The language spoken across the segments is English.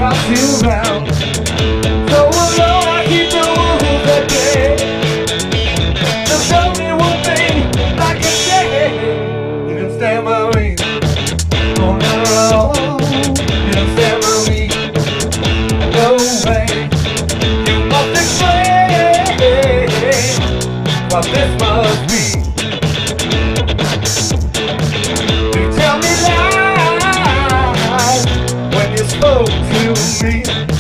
boss you around. So alone I keep the rules at bay. Just tell me one thing I can say. You can stand by me. Oh no, you can stand by me. No way. You must explain what this must be. You tell me lies when you spoke to me.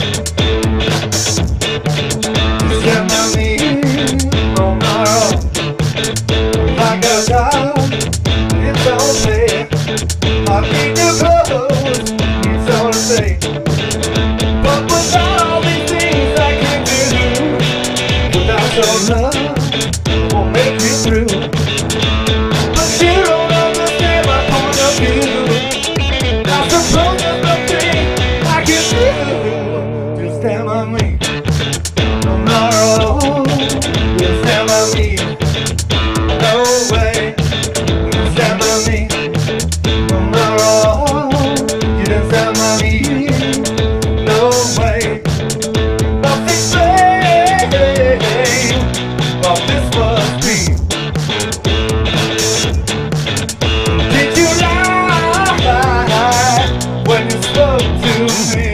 You stand by me. Oh no, like a dog, it's all fair. I need you close, it's all the same. But without all these things I can do, without your love, won't make it through. But you don't understand my point of view. I suppose there's nothing I can do. Just stand by me. Tomorrow, just stand by me. No way, just stand by me. Tomorrow, you just stand by me. No way, nothing safe. Well, this must be. Did you lie when you spoke to me?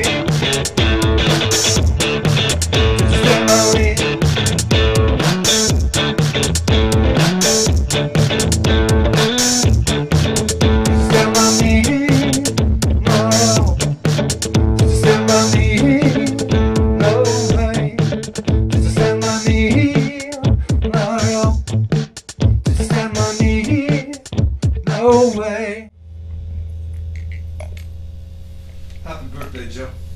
Did you stand by me? Stand by me. No. Stand by me. No way. Just stand by me. No. Just stand by me. No way. Happy birthday, Joe.